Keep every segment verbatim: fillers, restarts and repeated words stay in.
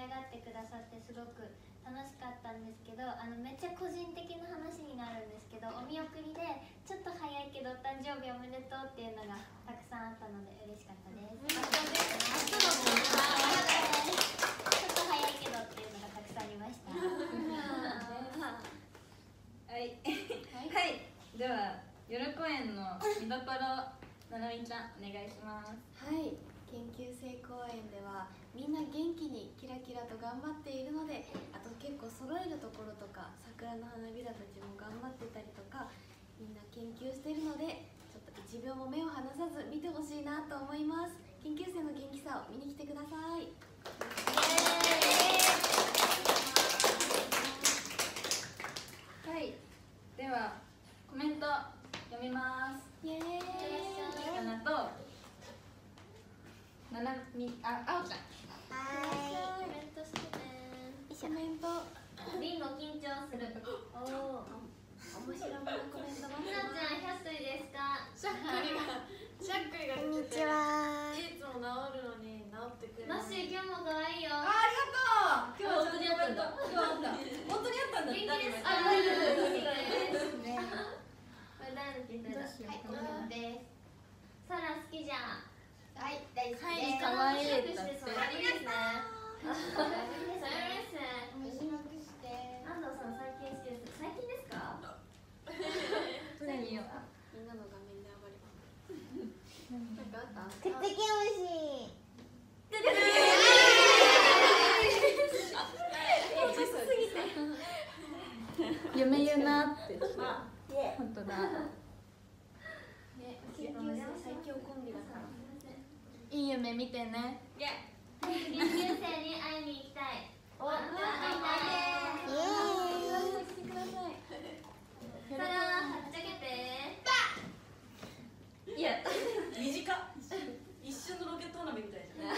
上がってくださってすごく楽しかったんですけど、あのめっちゃ個人的な話になるんですけど、お見送りでちょっと早いけどお誕生日おめでとうっていうのがたくさんあったので嬉しかったです。ちょっと早いけどっていうのがたくさんありました。 はい、はい、では夜公演の見どころ、ななみちゃんお願いします。 はい、研究生公演ではみんな元気にキラキラと頑張っているので、あと結構揃えるところとか桜の花びらたちも頑張ってたりとか、みんな研究しているのでちょっといちびょうも目を離さず見てほしいなと思います。研究生の元気さを見に来てください。 はい、ではコメント読みます。 イエーイ。 かなとななみ、あ、あおちゃん。 はい、コメントしてね。 コメント。 リンゴ緊張する。おお。 面白いなコメント。 みなちゃん、ひゃっすいですか。 しゃっくりが、しゃっくりが。 こんにちは。 いつも治るのに治ってくれない。 マッシー、今日も可愛いよ。 あ、ありがとう。今日本当にあったんだ。今日あった。本当にあったんだ。 元気ですか。あ、大丈夫ですね。これ誰のピントだ。はい、このです。サラ好きじゃん。はい、大好きです。 可愛いだって。それですね。それですね。 面白くして。 安藤さん、最近好きです。最近ですか。 何よ。 みんなの画面で暴れます。なんかあった。 くっつき虫。 夢言うなって。本当だ。 ね、研究生最強コンビだから。 いい夢見てね。 研究生に会いに行きたい。お、会いたいね。 イエ来てください。 サラ、はっちゃけて。 いや、短っ。一瞬のロケット花火みたいじゃん。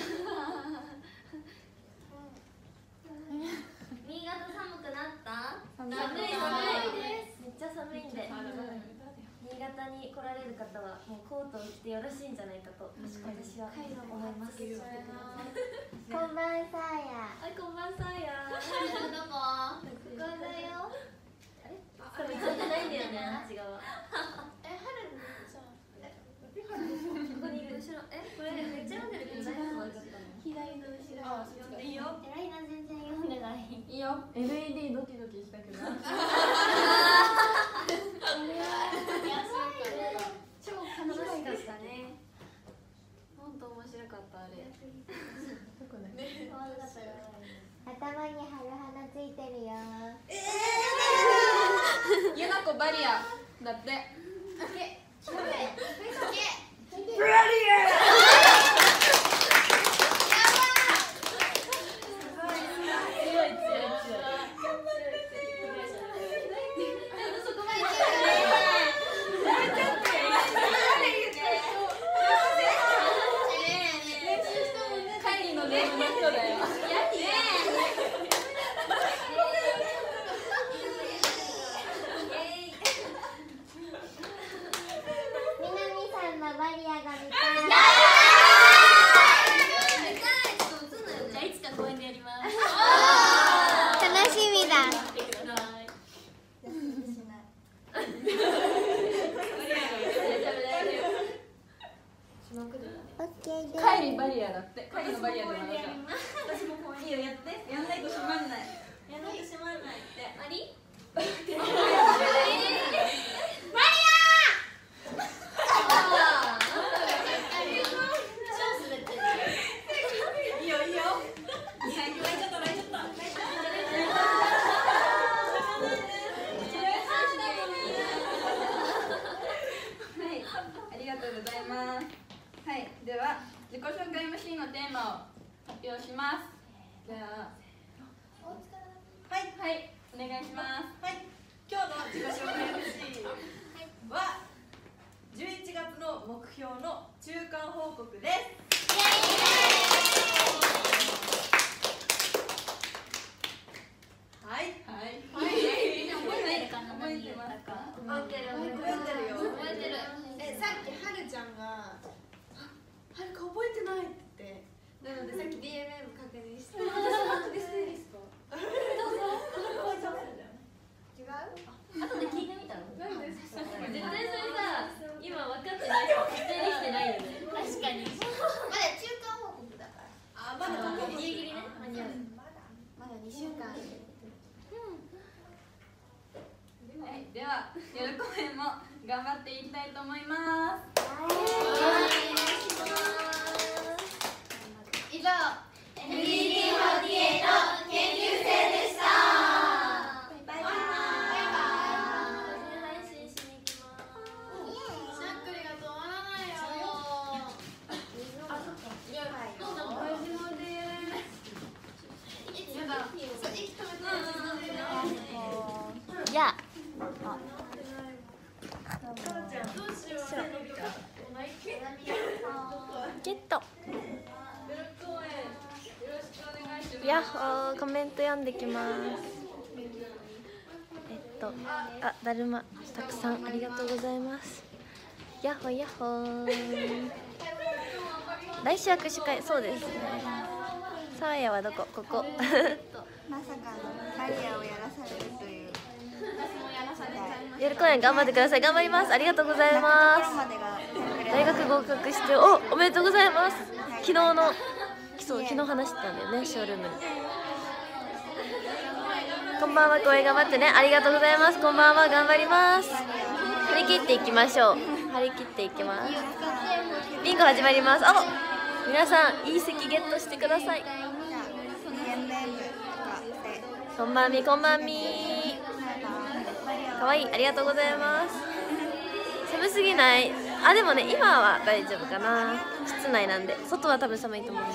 新潟寒くなった？ 寒い寒い寒いです。めっちゃ寒いんで。新潟に来られる方はもうコートを着てよろしいんじゃないかと私は思います。 こんばんさや。 はい、こんばんさや。どこ？ここだよ。あれ？これ映ってないんだよね、あっち側。 え、春のさ、 ここにいる後ろ。え、これめっちゃ読んでるけど大丈夫？ 左の後ろ。 あ、読んでいいよ。 えらいな、全然読んでない。 いいよ。エルイーディー ドキドキしたくない。 超楽しかったね。本当面白かったあれ。 どこだっけ？ 頭に春花ついてるよ。 ゆなこバリアだって。 ブラリカイリバリアだって。カイリのバリアでもいいよ。私もこういいよ、やって。やんないと閉まんない。やんないと閉まんないって。 あり？ では自己紹介 エムシー のテーマを発表します。じゃあ、はいはいお願いします。 はい、今日の自己紹介 エムシー はじゅういちがつの目標の中間報告です。はいはいはい。みんな覚えてるかな？ 覚えてますか？ 覚えてる覚えてるよ。 覚えてる。 え、さっきはるちゃんが「はるか覚えてない」って。なのでさっき ディーエムエム 確認して「私マジでにしゅうかん。 はい、では夜公演も頑張っていきたいと思います。 以上エヌビーディーフォーティーエイト 研究生でした。 バイバイ。 配信しに行きます。 しゃっくりが止まらないよ。あ、そっか。いや、どうぞ。大事もで。やだ。そう、息止めて。 じゃあ。ゲット。やっほー、コメント読んできます。えっと、あ、だるまたくさんありがとうございます。やっほやっほー。来週握手会、そうですね。さあやはどこ？ここ。 まさかのキャリアをやらされるという。 夜公演頑張ってください。頑張ります。ありがとうございます。大学合格して、お、おめでとうございます。昨日の、そう、昨日話してたんだよね、ショールームに。こんばんは、公演頑張ってね。ありがとうございます。こんばんは、頑張ります。張り切っていきましょう。張り切っていきます。ビンゴ始まります。お、皆さん、いい席ゲットしてください。こんばんみ、こんばんみ。かわいい、ありがとうございます。寒すぎない？あ、でもね、今は大丈夫かな。室内なんで、外は多分寒いと思います。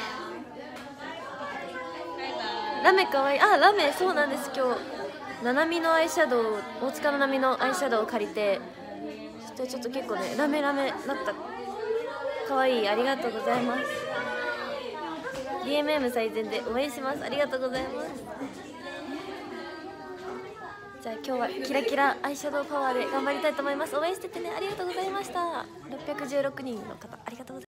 ラメかわいい。あ、ラメ、そうなんです。今日ななみのアイシャドウ、大塚のななみのアイシャドウを借りて、そしてちょっと結構ね、ラメラメなった。かわいい、ありがとうございます。 ディーエムエム 最善で応援します。ありがとうございます。じゃあ今日はキラキラアイシャドウパワーで頑張りたいと思います。応援しててね。ありがとうございました。ろっぴゃくじゅうろくにんの方、ありがとうございます。